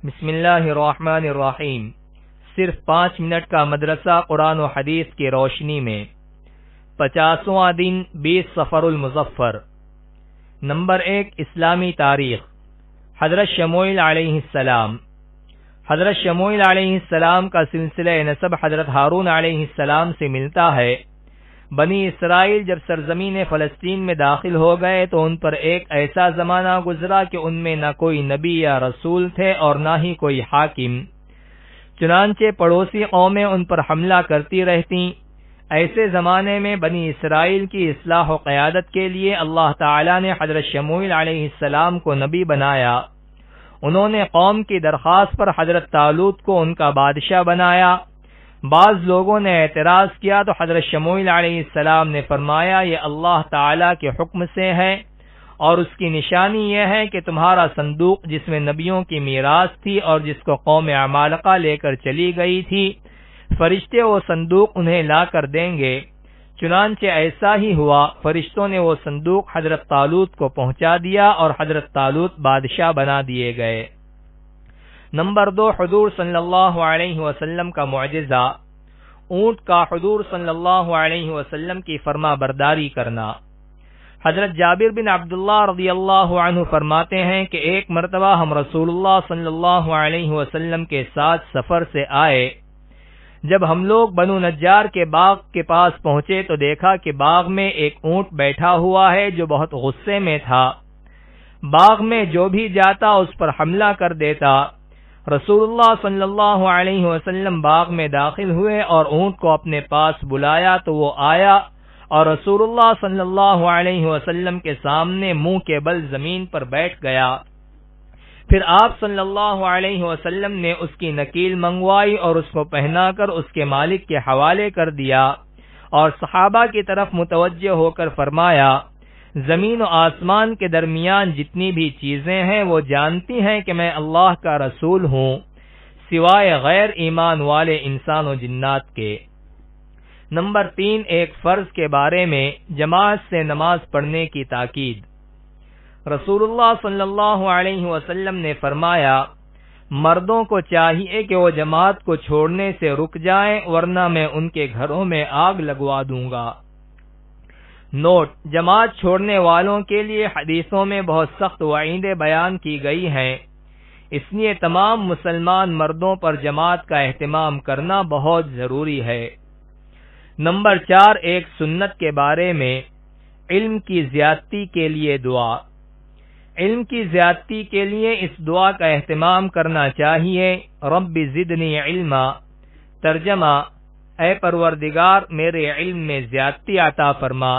بسم اللہ الرحمن الرحیم۔ صرف 5 منٹ کا مدرسہ قرآن و حدیث کی روشنی میں 50واں دن 20 صفر المظفر۔ نمبر 1، اسلامی تاریخ۔ حضرت شموئیل علیہ السلام۔ حضرت شموئیل علیہ السلام کا سلسلہ نسب حضرت ہارون علیہ السلام سے ملتا ہے۔ بنی اسرائیل جب سرزمین فلسطین میں داخل ہو گئے تو ان پر ایک ایسا زمانہ گزرا کہ ان میں نہ کوئی نبی یا رسول تھے اور نہ ہی کوئی حاکم، چنانچہ پڑوسی قومیں ان پر حملہ کرتی رہتیں۔ ایسے زمانے میں بنی اسرائیل کی اصلاح و قیادت کے لیے اللہ تعالی نے حضرت شموئیل علیہ السلام کو نبی بنایا۔ انہوں نے قوم کی درخواست پر حضرت طالوت کو ان کا بادشاہ بنایا۔ بعض لوگوں نے اعتراض کیا تو حضرت شموئیل علیہ السلام نے فرمایا، یہ اللہ تعالی کے حکم سے ہے، اور اس کی نشانی یہ ہے کہ تمہارا صندوق جس میں نبیوں کی میراث تھی اور جس کو قوم عمالقہ لے کر چلی گئی تھی، فرشتے وہ صندوق انہیں لا کر دیں گے۔ چنانچہ ایسا ہی ہوا، فرشتوں نے وہ صندوق حضرت طالوت کو پہنچا دیا اور حضرت طالوت بادشاہ بنا دیے گئے۔ نمبر 2، حضور صلی اللہ علیہ وسلم کا معجزہ، اونٹ کا حضور صلی اللہ علیہ وسلم کی فرما برداری کرنا۔ حضرت جابر بن عبداللہ رضی اللہ عنہ فرماتے ہیں کہ ایک مرتبہ ہم رسول اللہ صلی اللہ علیہ وسلم کے ساتھ سفر سے آئے۔ جب ہم لوگ بنو نجار کے باغ کے پاس پہنچے تو دیکھا کہ باغ میں ایک اونٹ بیٹھا ہوا ہے جو بہت غصے میں تھا۔ باغ میں جو بھی جاتا اس پر حملہ کر دیتا۔ رسول اللہ صلی اللہ علیہ وسلم باغ میں داخل ہوئے اور اونٹ کو اپنے پاس بلایا تو وہ آیا اور رسول اللہ صلی اللہ علیہ وسلم کے سامنے منہ کے بل زمین پر بیٹھ گیا۔ پھر آپ صلی اللہ علیہ وسلم نے اس کی نکیل منگوائی اور اس کو پہنا کر اس کے مالک کے حوالے کر دیا اور صحابہ کی طرف متوجہ ہو کر فرمایا، زمین و آسمان کے درمیان جتنی بھی چیزیں ہیں وہ جانتی ہیں کہ میں اللہ کا رسول ہوں، سوائے غیر ایمان والے انسان و جنات کے۔ نمبر 3، ایک فرض کے بارے میں جماعت سے نماز پڑھنے کی تاکید۔ رسول اللہ صلی اللہ علیہ وسلم نے فرمایا، مردوں کو چاہیے کہ وہ جماعت کو چھوڑنے سے رک جائیں ورنہ میں ان کے گھروں میں آگ لگوا دوں گا۔ نوٹ: جماعت چھوڑنے والوں کے لیے حدیثوں میں بہت سخت وعیدیں بیان کی گئی ہیں، اس لیے تمام مسلمان مردوں پر جماعت کا اہتمام کرنا بہت ضروری ہے۔ نمبر 4، ایک سنت کے بارے میں علم کی زیادتی کے لیے دعا۔ علم کی زیادتی کے لیے اس دعا کا اہتمام کرنا چاہیے، رب زدنی علما، ترجمہ، اے پروردگار میرے علم میں زیادتی عطا فرما۔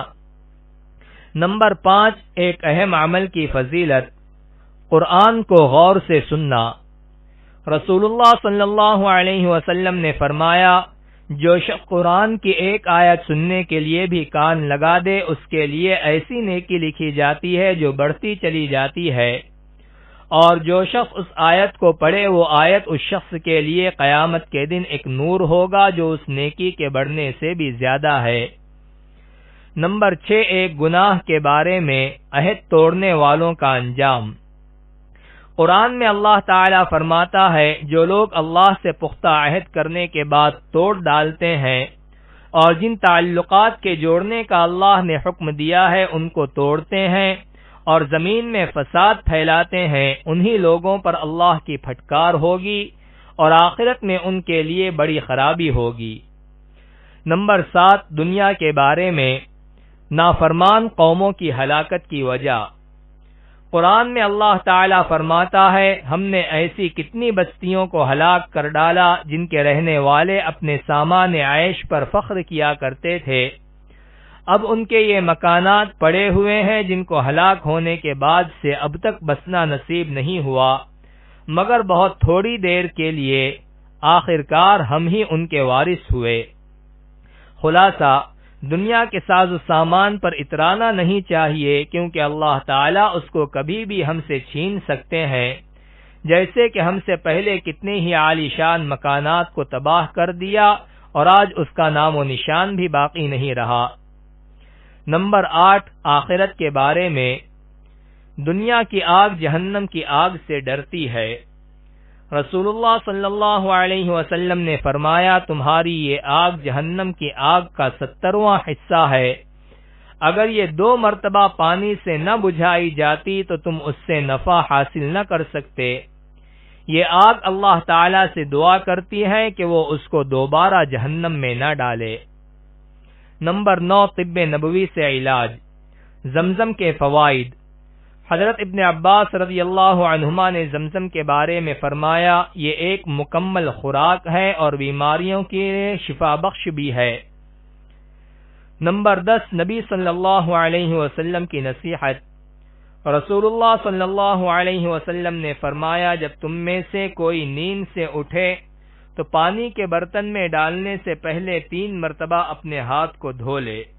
نمبر 5، ایک اہم عمل کی فضیلت، قرآن کو غور سے سننا۔ رسول اللہ صلی اللہ علیہ وسلم نے فرمایا، جو شخص قرآن کی ایک آیت سننے کے لیے بھی کان لگا دے اس کے لیے ایسی نیکی لکھی جاتی ہے جو بڑھتی چلی جاتی ہے، اور جو شخص اس آیت کو پڑھے وہ آیت اس شخص کے لیے قیامت کے دن ایک نور ہوگا جو اس نیکی کے بڑھنے سے بھی زیادہ ہے۔ نمبر 6، ایک گناہ کے بارے میں عہد توڑنے والوں کا انجام۔ قرآن میں اللہ تعالیٰ فرماتا ہے، جو لوگ اللہ سے پختہ عہد کرنے کے بعد توڑ ڈالتے ہیں اور جن تعلقات کے جوڑنے کا اللہ نے حکم دیا ہے ان کو توڑتے ہیں اور زمین میں فساد پھیلاتے ہیں، انہی لوگوں پر اللہ کی پھٹکار ہوگی اور آخرت میں ان کے لیے بڑی خرابی ہوگی۔ نمبر 7، دنیا کے بارے میں نافرمان قوموں کی ہلاکت کی وجہ۔ قرآن میں اللہ تعالیٰ فرماتا ہے، ہم نے ایسی کتنی بستیوں کو ہلاک کر ڈالا جن کے رہنے والے اپنے سامان عیش پر فخر کیا کرتے تھے، اب ان کے یہ مکانات پڑے ہوئے ہیں جن کو ہلاک ہونے کے بعد سے اب تک بسنا نصیب نہیں ہوا مگر بہت تھوڑی دیر کے لیے، آخرکار ہم ہی ان کے وارث ہوئے۔ خلاصہ، دنیا کے ساز و سامان پر اترانا نہیں چاہیے کیونکہ اللہ تعالیٰ اس کو کبھی بھی ہم سے چھین سکتے ہیں، جیسے کہ ہم سے پہلے کتنے ہی عالی شان مکانات کو تباہ کر دیا اور آج اس کا نام و نشان بھی باقی نہیں رہا۔ نمبر 8، آخرت کے بارے میں دنیا کی آگ جہنم کی آگ سے ڈرتی ہے۔ رسول اللہ صلی اللہ علیہ وسلم نے فرمایا تمہاری یہ آگ جہنم کی آگ کا 70واں حصہ ہے، اگر یہ 2 مرتبہ پانی سے نہ بجھائی جاتی تو تم اس سے نفع حاصل نہ کر سکتے۔ یہ آگ اللہ تعالی سے دعا کرتی ہے کہ وہ اس کو دوبارہ جہنم میں نہ ڈالے۔ نمبر 9، طب نبوی سے علاج۔ زمزم کے فوائد۔ حضرت ابن عباس رضی اللہ عنہما نے زمزم کے بارے میں فرمایا یہ ایک مکمل خوراک ہے اور بیماریوں کی شفا بخش بھی ہے۔ نمبر 10، نبی صلی اللہ علیہ وسلم کی نصیحت۔ رسول اللہ صلی اللہ علیہ وسلم نے فرمایا جب تم میں سے کوئی نیند سے اٹھے تو پانی کے برتن میں ڈالنے سے پہلے 3 مرتبہ اپنے ہاتھ کو دھو لے۔